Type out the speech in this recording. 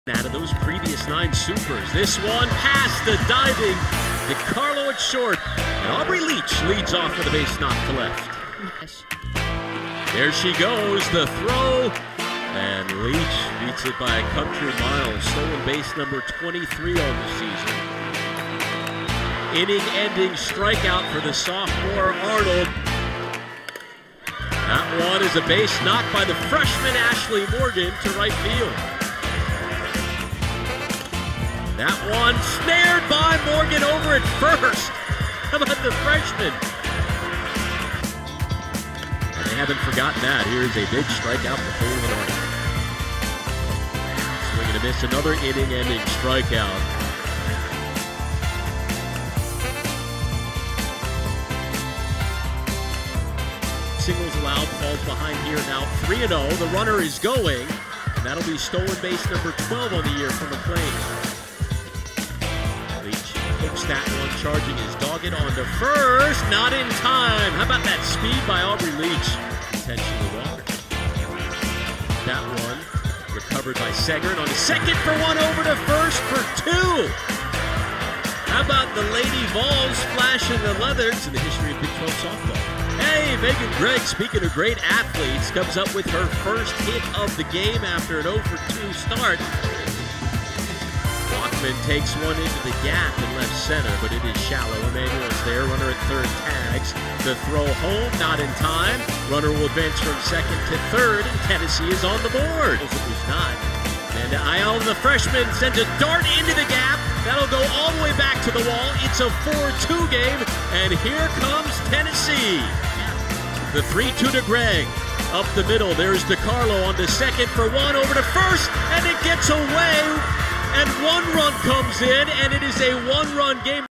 Out of those previous 9 supers, this one past the diving DiCarlo at short, and Aubrey Leach leads off with a base knock to left. There she goes, the throw, and Leach beats it by a country mile. Stolen base number 23 on the season. Inning-ending strikeout for the sophomore Arnold. That one is a base knock by the freshman Ashley Morgan to right field. That one snared by Morgan over at first. How about the freshman? And they haven't forgotten that. Here's a big strikeout for Cleveland Arnold. Swinging to miss, another inning-ending strikeout. Singles allowed, falls behind here now 3-0. The runner is going, and that'll be stolen base number 12 on the year for McLean. Leach hooks that one, charging his dogged onto first, not in time. How about that speed by Aubrey Leach? Intentionally walked. That one recovered by Segert on the second for one, over to first for 2. How about the Lady Vols flashing the leathers in the history of Big 12 softball? Hey, Megan Gregg, speaking of great athletes, comes up with her first hit of the game after an 0-for-2 start. Walkman takes one into the gap in left center, but it is shallow. Emmanuel's there, runner at third tags. The throw home, not in time. Runner will advance from second to third, and Tennessee is on the board. It was not. And Ayala, the freshman, sends a dart into the gap. That'll go all the way back to the wall. It's a 4-2 game, and here comes Tennessee. The 3-2 to Gregg. Up the middle, there's DiCarlo on the second for one, over to first, and it gets away. And 1 run comes in, and it is a 1-run game.